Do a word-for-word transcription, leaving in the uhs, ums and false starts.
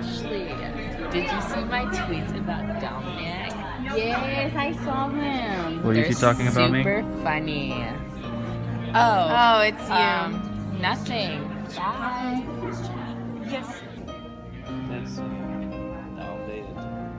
Ashley, did you see my tweets about Dominic? Yes, I saw them. What are you talking about me? Super funny. Oh. Oh, it's you. Um, nothing. Bye. Yes. That's outdated.